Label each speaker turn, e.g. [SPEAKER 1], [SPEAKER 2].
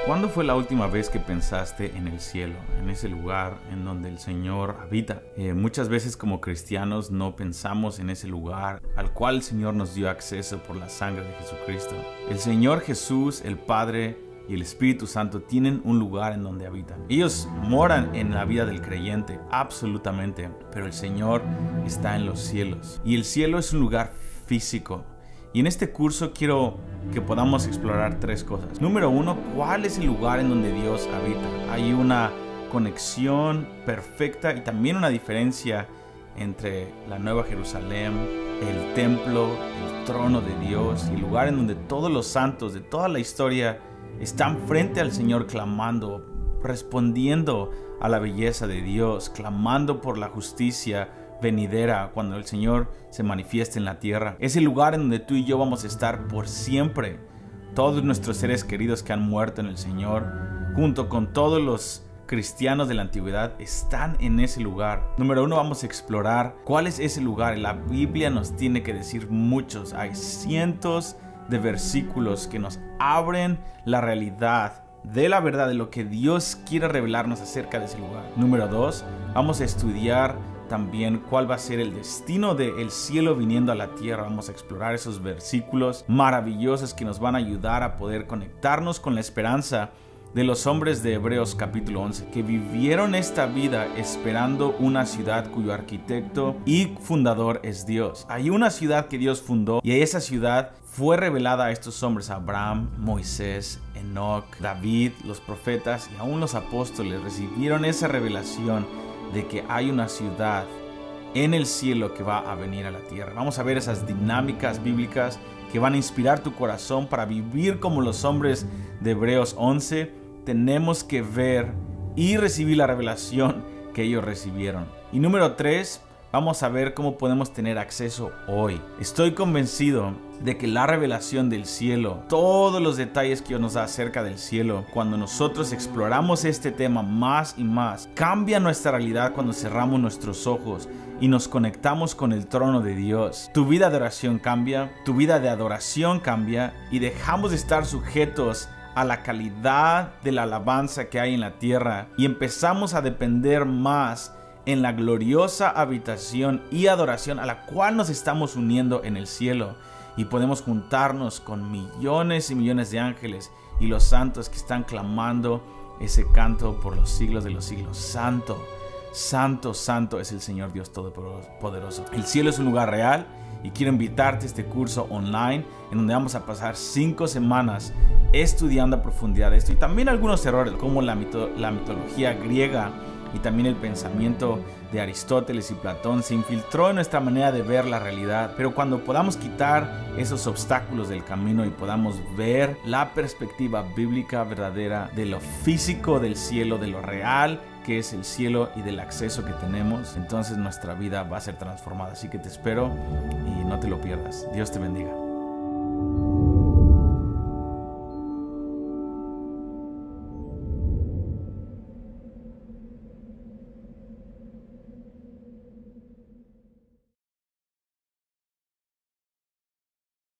[SPEAKER 1] ¿Cuándo fue la última vez que pensaste en el cielo, en ese lugar en donde el Señor habita? Muchas veces como cristianos no pensamos en ese lugar al cual el Señor nos dio acceso por la sangre de Jesucristo. El Señor Jesús, el Padre y el Espíritu Santo tienen un lugar en donde habitan. Ellos moran en la vida del creyente, absolutamente, pero el Señor está en los cielos. Y el cielo es un lugar físico. Y en este curso quiero que podamos explorar tres cosas. Número uno, ¿cuál es el lugar en donde Dios habita? Hay una conexión perfecta y también una diferencia entre la Nueva Jerusalén, el templo, el trono de Dios, y el lugar en donde todos los santos de toda la historia están frente al Señor clamando, respondiendo a la belleza de Dios, clamando por la justicia venidera cuando el Señor se manifieste en la tierra. Es el lugar en donde tú y yo vamos a estar por siempre. Todos nuestros seres queridos que han muerto en el Señor, junto con todos los cristianos de la antigüedad, están en ese lugar. Número uno, vamos a explorar cuál es ese lugar. La Biblia nos tiene que decir muchos. Hay cientos de versículos que nos abren la realidad de la verdad, de lo que Dios quiere revelarnos acerca de ese lugar. Número dos, vamos a estudiar también cuál va a ser el destino del cielo viniendo a la tierra. Vamos a explorar esos versículos maravillosos que nos van a ayudar a poder conectarnos con la esperanza de los hombres de Hebreos capítulo 11, que vivieron esta vida esperando una ciudad cuyo arquitecto y fundador es Dios. Hay una ciudad que Dios fundó y esa ciudad fue revelada a estos hombres: Abraham, Moisés, Enoc, David, los profetas y aún los apóstoles recibieron esa revelación de que hay una ciudad en el cielo que va a venir a la tierra. Vamos a ver esas dinámicas bíblicas que van a inspirar tu corazón para vivir como los hombres de Hebreos 11. Tenemos que ver y recibir la revelación que ellos recibieron. Y número 3, vamos a ver cómo podemos tener acceso hoy. Estoy convencido de que la revelación del cielo, todos los detalles que Dios nos da acerca del cielo, cuando nosotros exploramos este tema más y más, cambia nuestra realidad cuando cerramos nuestros ojos y nos conectamos con el trono de Dios. Tu vida de oración cambia, tu vida de adoración cambia y dejamos de estar sujetos a la calidad de la alabanza que hay en la tierra y empezamos a depender más en la gloriosa habitación y adoración a la cual nos estamos uniendo en el cielo, y podemos juntarnos con millones y millones de ángeles y los santos que están clamando ese canto por los siglos de los siglos: Santo, Santo, Santo es el Señor Dios Todopoderoso. El cielo es un lugar real y quiero invitarte a este curso online en donde vamos a pasar 5 semanas estudiando a profundidad esto, y también algunos errores como la mitología griega y también el pensamiento de Aristóteles y Platón se infiltró en nuestra manera de ver la realidad. Pero cuando podamos quitar esos obstáculos del camino y podamos ver la perspectiva bíblica verdadera de lo físico del cielo, de lo real que es el cielo y del acceso que tenemos, entonces nuestra vida va a ser transformada. Así que te espero y no te lo pierdas. Dios te bendiga.